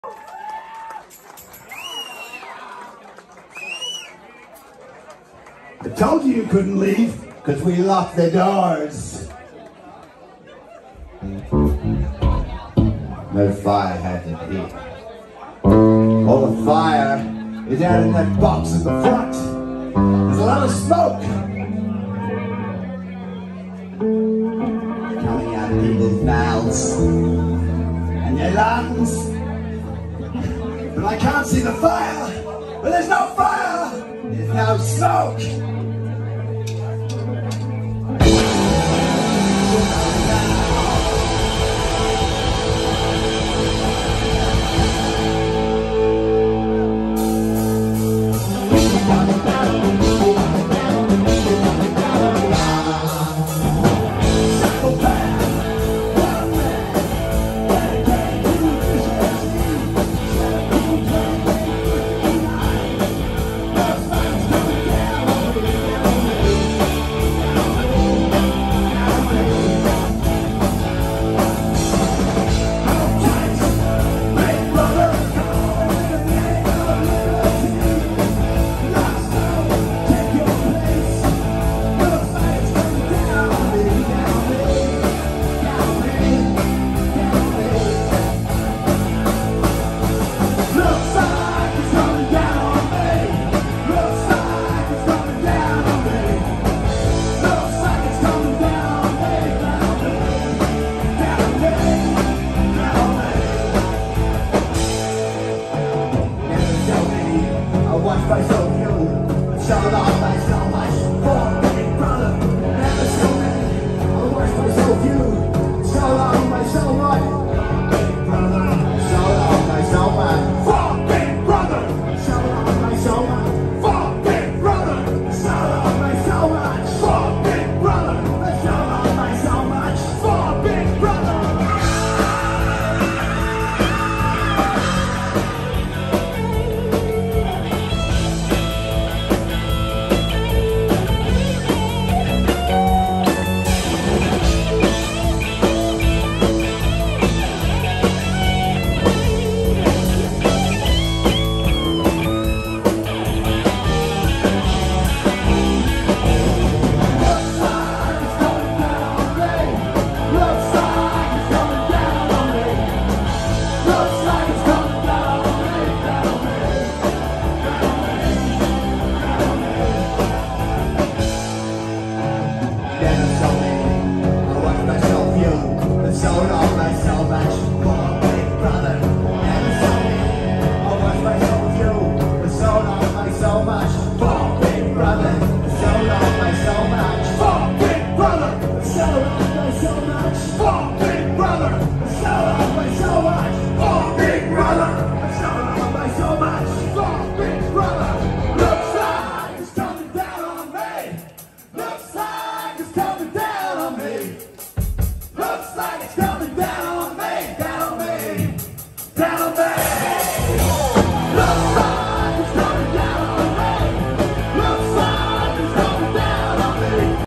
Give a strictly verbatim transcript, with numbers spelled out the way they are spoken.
I told you you couldn't leave, because we locked the doors. No fire hazard here. All the fire is out in that box at the front. There's a lot of smoke coming out of people's mouths and their lungs. But I can't see the fire. But there's no fire. There's no smoke. So much, so much, so much, so much,